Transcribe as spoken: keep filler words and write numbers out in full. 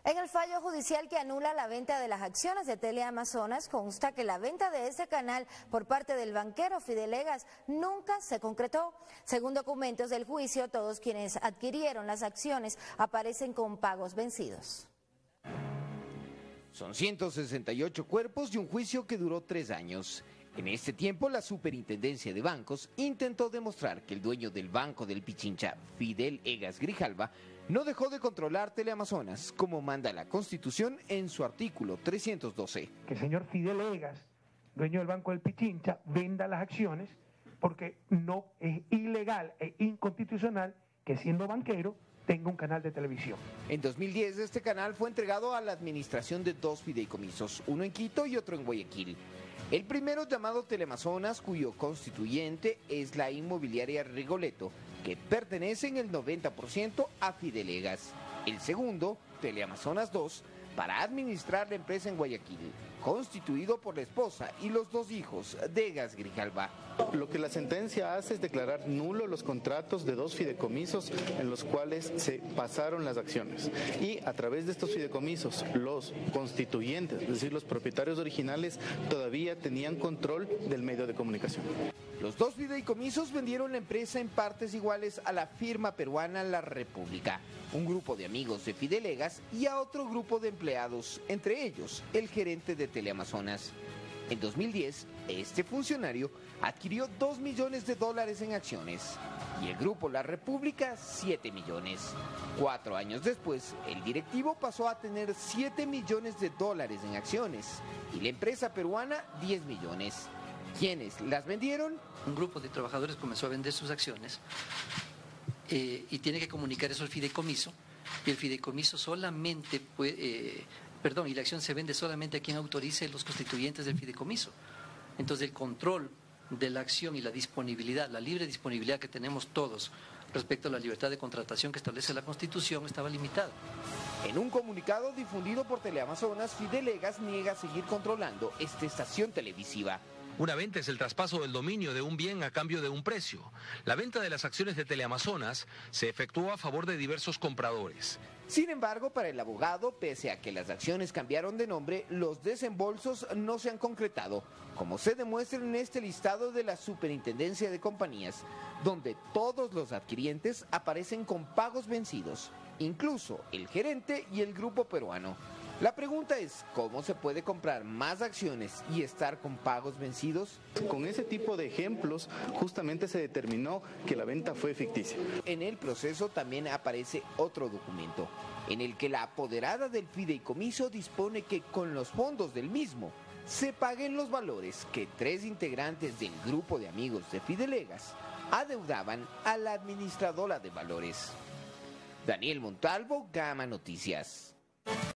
En el fallo judicial que anula la venta de las acciones de Teleamazonas consta que la venta de ese canal por parte del banquero Fidelegas nunca se concretó. Según documentos del juicio, todos quienes adquirieron las acciones aparecen con pagos vencidos. Son ciento sesenta y ocho cuerpos y un juicio que duró tres años. En este tiempo, la Superintendencia de Bancos intentó demostrar que el dueño del Banco del Pichincha, Fidel Egas Grijalva, no dejó de controlar Teleamazonas, como manda la Constitución en su artículo trescientos doce. Que el señor Fidel Egas, dueño del Banco del Pichincha, venda las acciones porque no es ilegal e inconstitucional que siendo banquero tenga un canal de televisión. En dos mil diez este canal fue entregado a la administración de dos fideicomisos, uno en Quito y otro en Guayaquil. El primero llamado Teleamazonas, cuyo constituyente es la inmobiliaria Rigoletto, que pertenece en el noventa por ciento a Fidelegas. El segundo, Teleamazonas dos, para administrar la empresa en Guayaquil, constituido por la esposa y los dos hijos de Egas Grijalva. Lo que la sentencia hace es declarar nulo los contratos de dos fideicomisos en los cuales se pasaron las acciones. Y a través de estos fideicomisos, los constituyentes, es decir, los propietarios originales, todavía tenían control del medio de comunicación. Los dos fideicomisos vendieron la empresa en partes iguales a la firma peruana La República, un grupo de amigos de Fidelegas y a otro grupo de empleados, entre ellos el gerente de Teleamazonas. En dos mil diez, este funcionario adquirió dos millones de dólares en acciones y el grupo La República siete millones. Cuatro años después, el directivo pasó a tener siete millones de dólares en acciones y la empresa peruana diez millones. ¿Quiénes las vendieron? Un grupo de trabajadores comenzó a vender sus acciones eh, y tiene que comunicar eso al fideicomiso, y el fideicomiso solamente puede, eh, perdón, y la acción se vende solamente a quien autorice los constituyentes del fideicomiso. Entonces el control de la acción y la disponibilidad, la libre disponibilidad que tenemos todos respecto a la libertad de contratación que establece la Constitución estaba limitada. En un comunicado difundido por Teleamazonas, Fidelegas niega seguir controlando esta estación televisiva. Una venta es el traspaso del dominio de un bien a cambio de un precio. La venta de las acciones de Teleamazonas se efectuó a favor de diversos compradores. Sin embargo, para el abogado, pese a que las acciones cambiaron de nombre, los desembolsos no se han concretado, como se demuestra en este listado de la Superintendencia de Compañías, donde todos los adquirientes aparecen con pagos vencidos, incluso el gerente y el grupo peruano. La pregunta es, ¿cómo se puede comprar más acciones y estar con pagos vencidos? Con ese tipo de ejemplos, justamente se determinó que la venta fue ficticia. En el proceso también aparece otro documento, en el que la apoderada del fideicomiso dispone que con los fondos del mismo se paguen los valores que tres integrantes del grupo de amigos de Fidelegas adeudaban a la administradora de valores. Daniel Montalvo, Gama Noticias.